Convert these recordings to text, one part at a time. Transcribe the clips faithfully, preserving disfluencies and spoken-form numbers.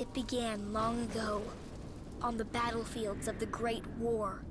It began long ago, on the battlefields of the Great War.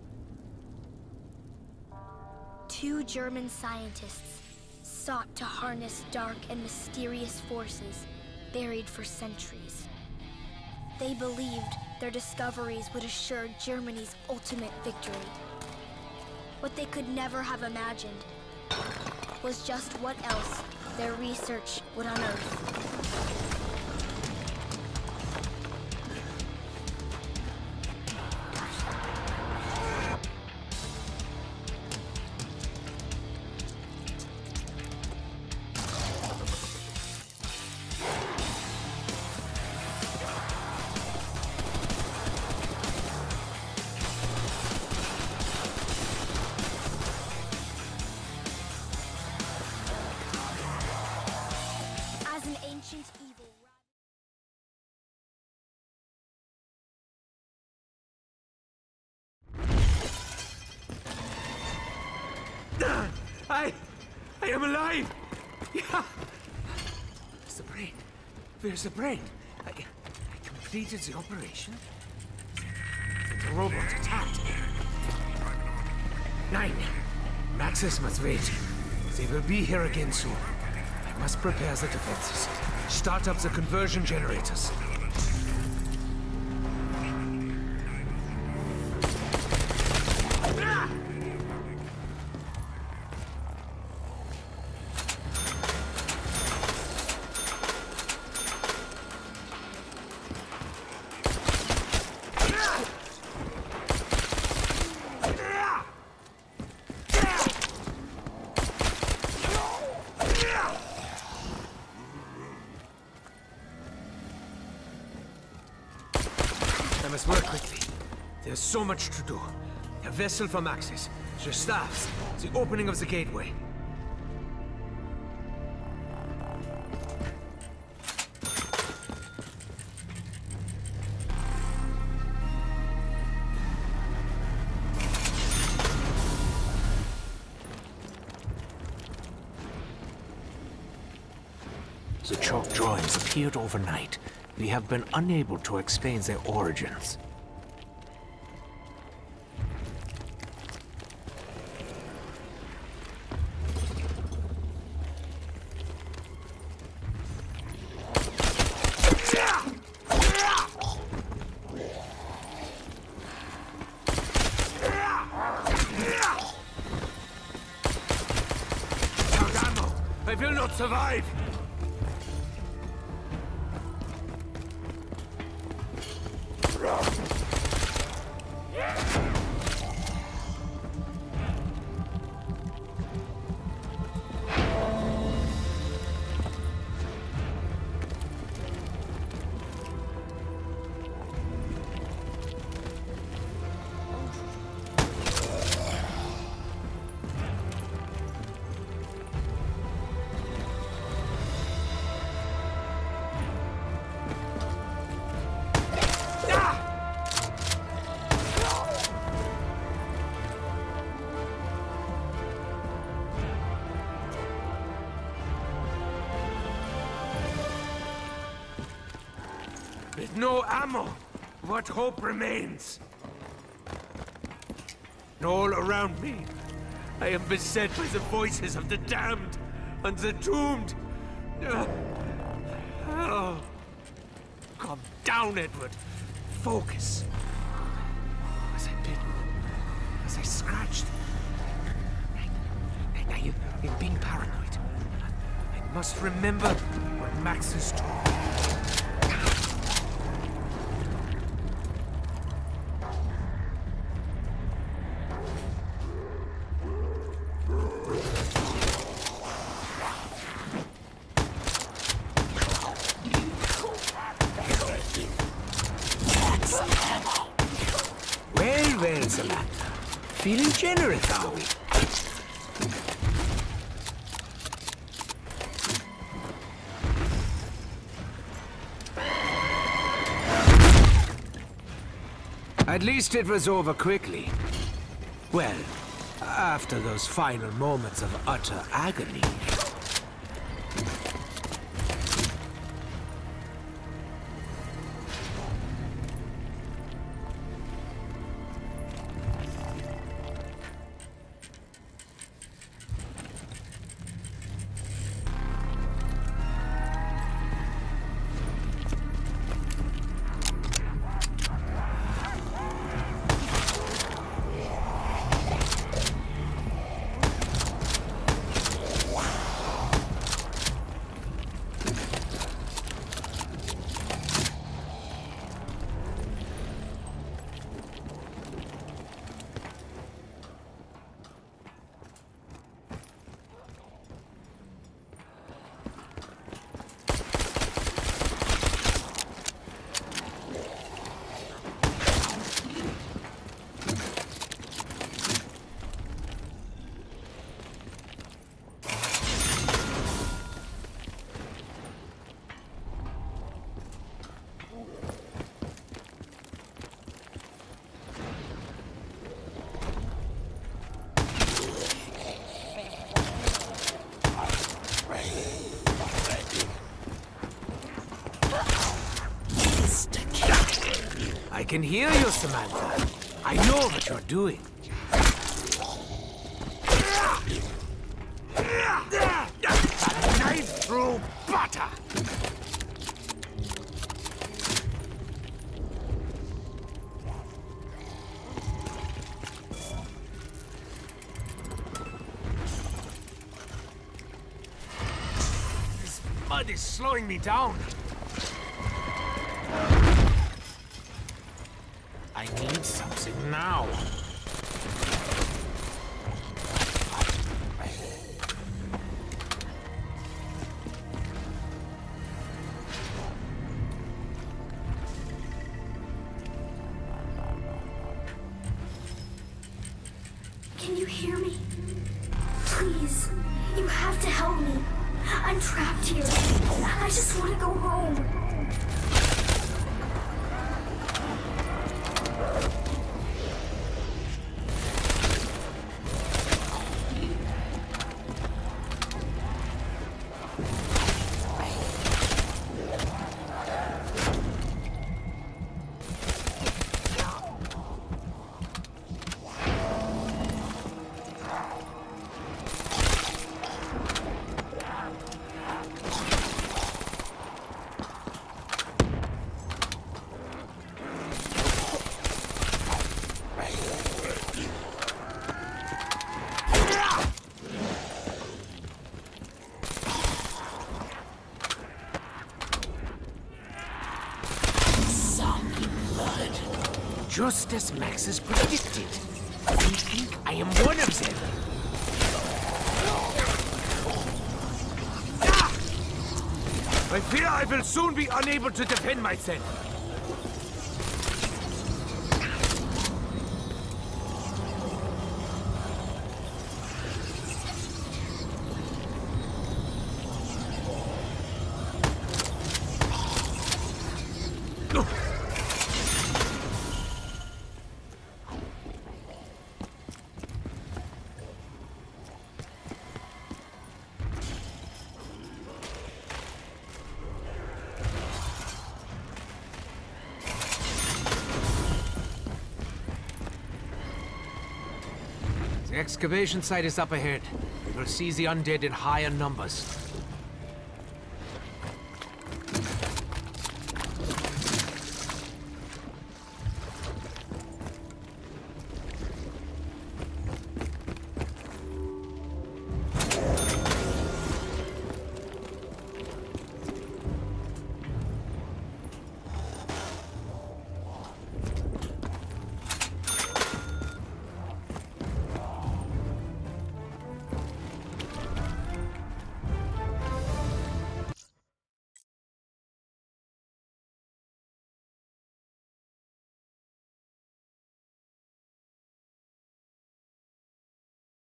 Two German scientists sought to harness dark and mysterious forces buried for centuries. They believed their discoveries would assure Germany's ultimate victory. What they could never have imagined was just what else their research would unearth. I... I am alive! Yeah! Where's the brain? Where's the brain? I, I completed the operation? The robot attacked. Nine. Maxis must wait. They will be here again soon. I must prepare the defenses. Start up the conversion generators. I must work quickly. There's so much to do. A vessel from Maxis, the staffs, the opening of the gateway. The chalk drawings appeared overnight. We have been unable to explain their origins. I will not survive! With no ammo, what hope remains? All around me, I am beset by the voices of the damned and the doomed. Oh. Calm down, Edward. Focus. Was I bitten? Was I scratched? Now you, you're being paranoid. I must remember what Maxis told me. Well, well, Samantha. Feeling generous, are we? At least it was over quickly. Well, after those final moments of utter agony. can hear you, Samantha. I know what you're doing. A knife through butter! This mud is slowing me down. I need something now. Can you hear me? Please, you have to help me. I'm trapped here. I just want to go home. Just as Max has predicted. I think I am one of them. I fear I will soon be unable to defend myself. The excavation site is up ahead. We'll seize the undead in higher numbers.